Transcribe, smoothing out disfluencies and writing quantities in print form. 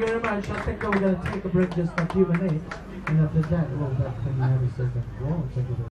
very much. I think we're going to take a break just a few minutes. And after that, we'll back to the United States. Whoa, thank you very much.